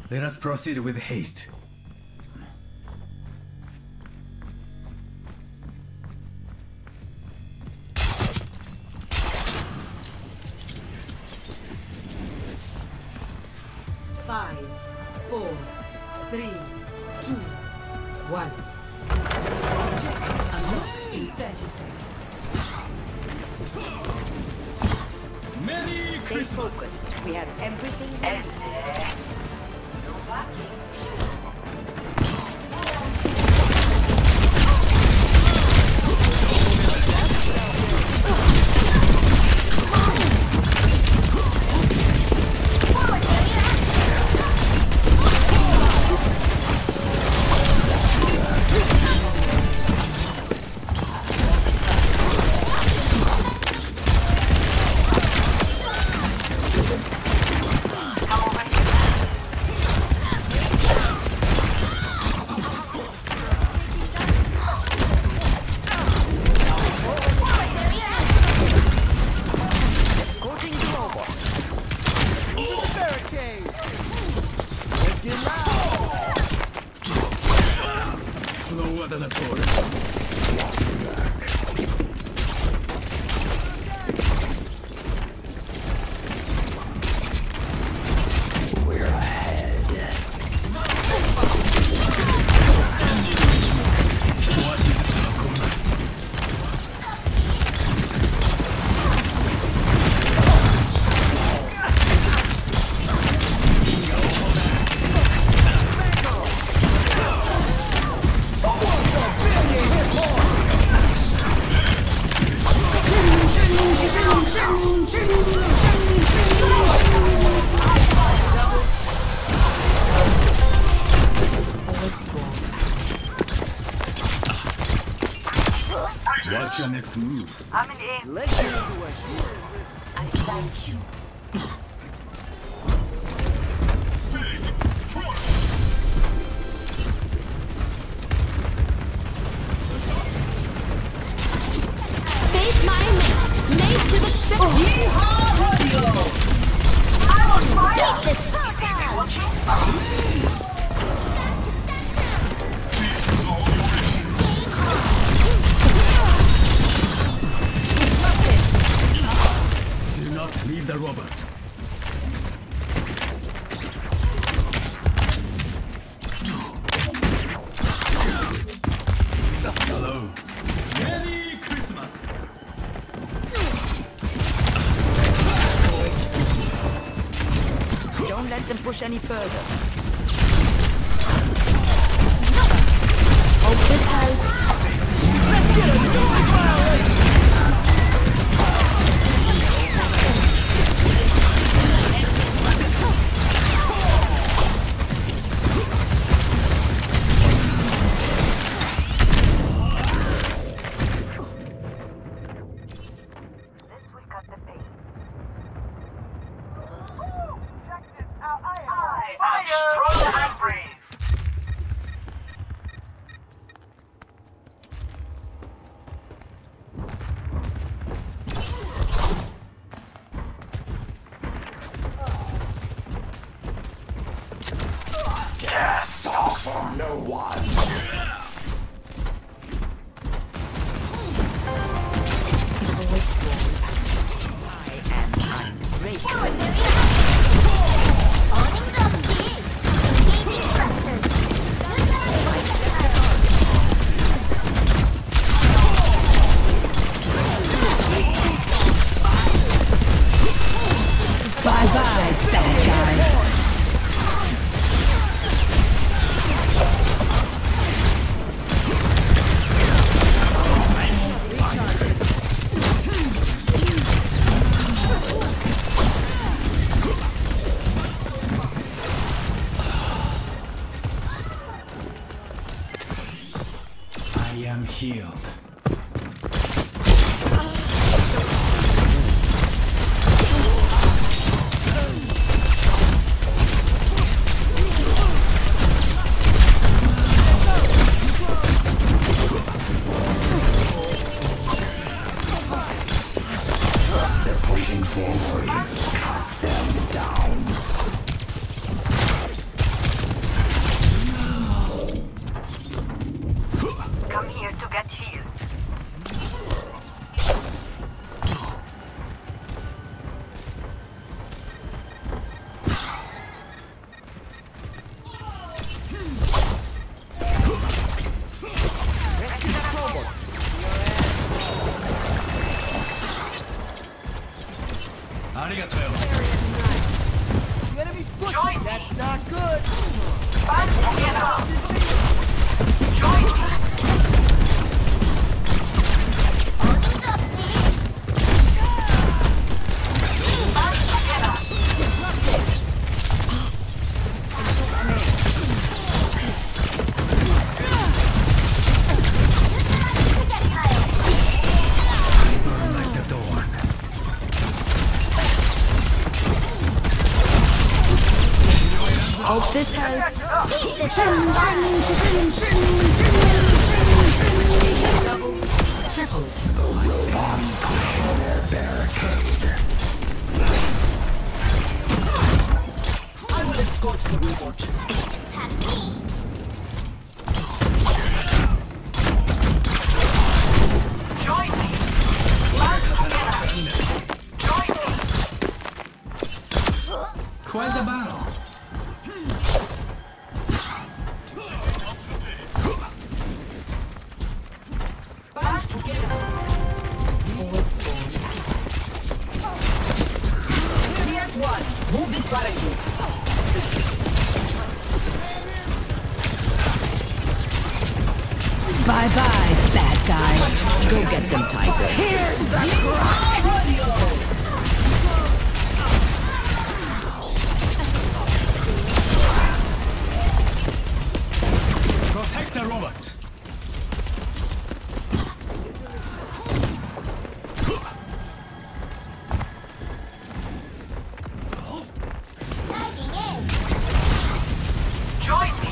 Let us proceed with haste. Five, 4, 3, 2, 1. Objective unlocks in 30 seconds. Stay focused. We have everything ready. What's your next move? I'm in aim. Let's get into it. I thank you. Face my mate to the I'm on fire! Beat this portal! Do not leave the robot. Hello. Merry Christmas. Don't let them push any further. Hope this helps. Let's get it! Healed. They're pushing forward. Cut them down. Arigato. The enemy's pushing. That's not good. Band together. Join me. Hope this helps. Double, triple. I will escort the robot. Join me. Band together. Join me. Quite the battle. Move this barricade. Bye-bye, bad guys. Go get them, Tiger. Here's the cry. Protect the robot. Join me.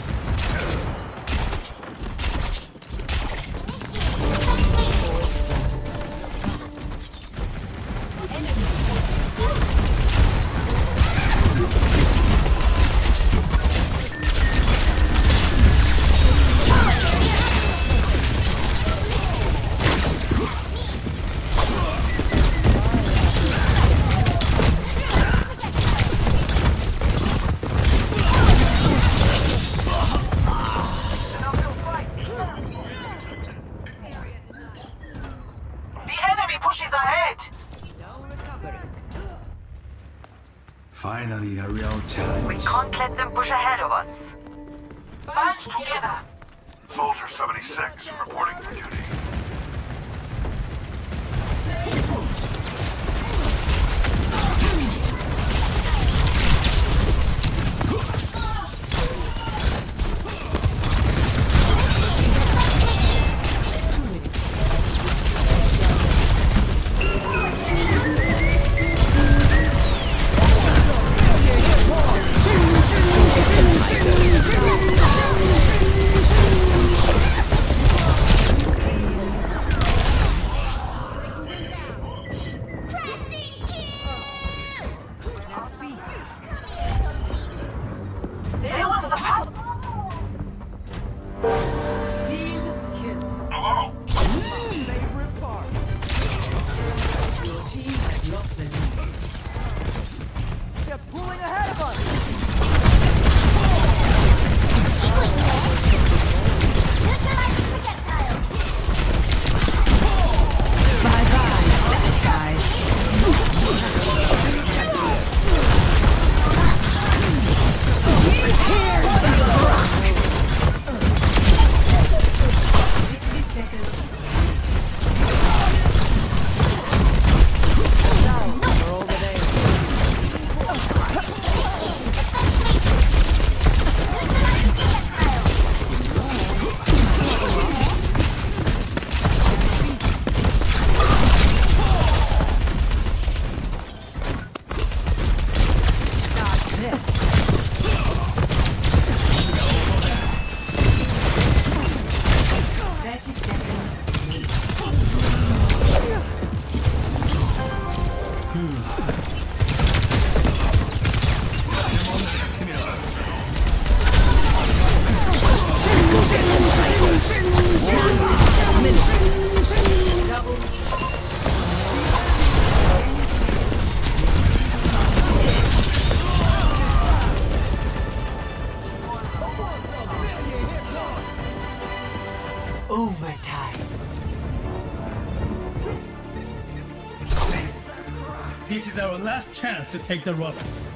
Finally, a real challenge. We can't let them push ahead of us. Band together. Soldier 76, reporting for duty. The This is our last chance to take the robot.